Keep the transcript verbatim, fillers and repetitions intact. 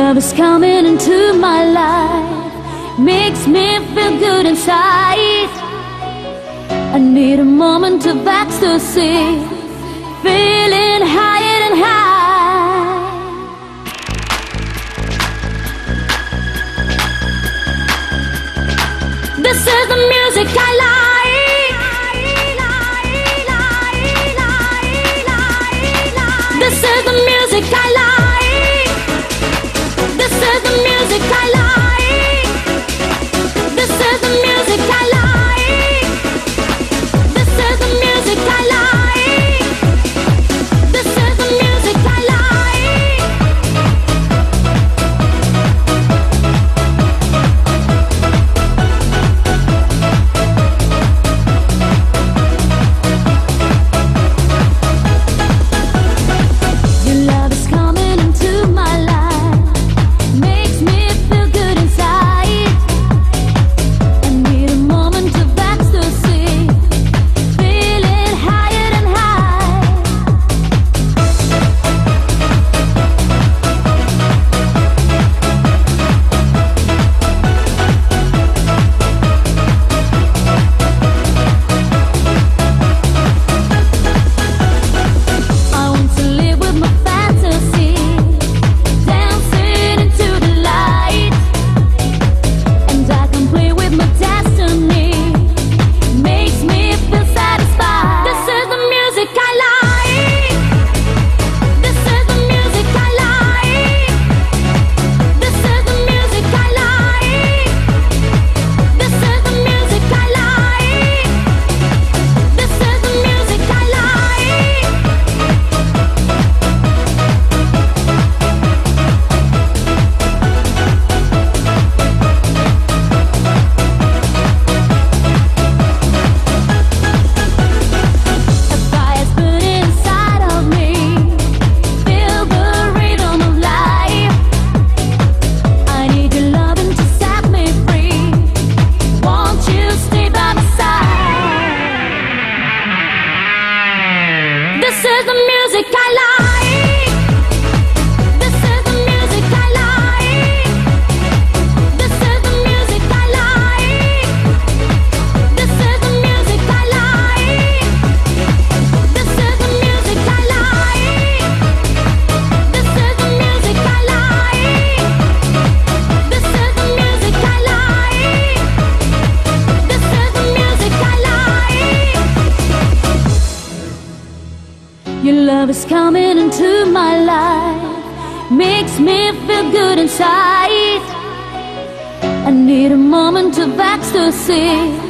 love is coming into my life, makes me feel good inside. I need a moment of ecstasy, feeling higher and high. This is the music I like. This is the music I like. This is the music I like. This is the music I like. This is the music I like. This is the music I like. Your love is coming into my life, makes me feel good inside. I need a moment of ecstasy, feeling higher and high. I want to live with my fantasy, dancing into the light, and I can play with my destiny, makes me feel satisfied. This is the music I like. This is the music I like. This is the music I like. This is the music I like. This is the music I like. A fire's burning inside of me, feel the rhythm of life. I need your loving to set me free, won't you stay by my side? This is the music I like. This is the music I like. This is the music I like. This is the music I like. This is the music I like. This is the music I like. This is the music I like. This is the music I like. Your love is coming into my life, makes me feel good inside. I need a moment of ecstasy,